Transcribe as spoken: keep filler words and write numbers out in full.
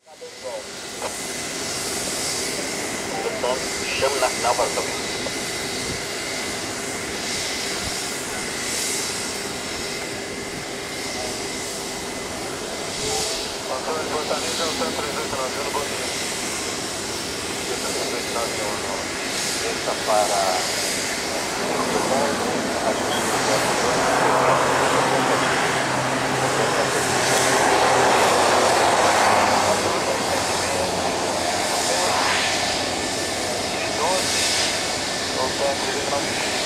Chame nacional para o caminho. Antônio Fortaleza, é o cento e trinta e oito nove um, bom dia. cento e trinta e oito nove um, desça para o ponto, ajuste o doze, ou cento e trinta e nove.